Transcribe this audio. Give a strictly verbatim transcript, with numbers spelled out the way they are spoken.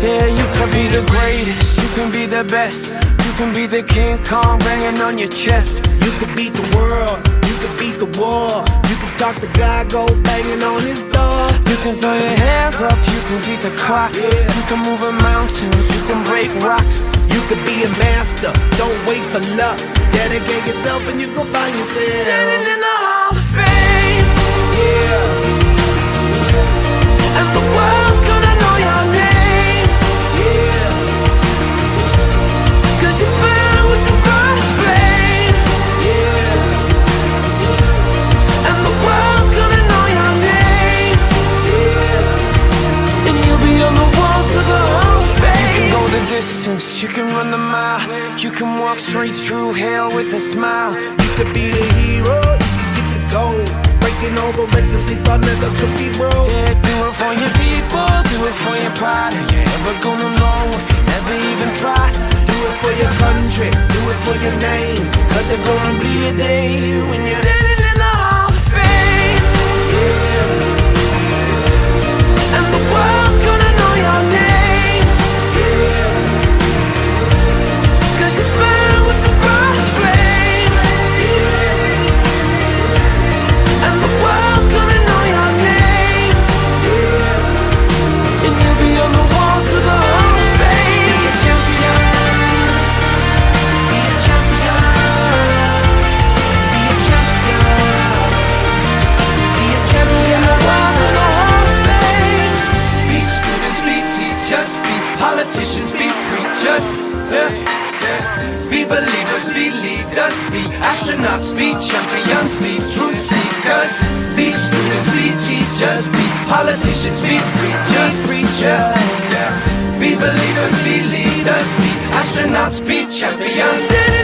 Yeah, you can be the greatest, you can be the best, you can be the King Kong banging on your chest. You can beat the world, you can beat the war. You can talk to God, go banging on his door. You can throw your hands up, you can beat the clock. Yeah. You can move a mountain, you can break rocks. You can be a master, don't wait for luck. Dedicate yourself and you go find yourself Standing in the Hall of Fame. Yeah, And the world's gonna know your name. yeah. Cause you burn with the brightest flame. Yeah, And the world's gonna know your name. yeah. And you'll be on the walls of the Hall of Fame. You can go the distance, you can run the mile. You can walk straight through hell with a smile. You could be the hero, you can get the gold. Breaking all the records they thought never could be broke. Yeah, do it for your people, do it for your pride. Are you ever gonna know if you never even try? Do it for your country, do it for your name. Cause there's gonna be a day when you're Standing in the Hall of Fame. yeah, And the world's gonna know your name. yeah. Cause you burn with the brightest flame. And the world's gonna know your name. And you'll be on the walls of the Hall of Fame. Be a champion, be a champion, be a champion, be a champion. Walls of the Hall of Fame. Be students, be teachers, be politicians, be preachers. Yeah. Be believers, be leaders, be astronauts, be champions, be truth seekers. Be students, be teachers, be politicians, be preachers, preachers. Yeah. Be believers, be leaders, be astronauts, be champions. Standing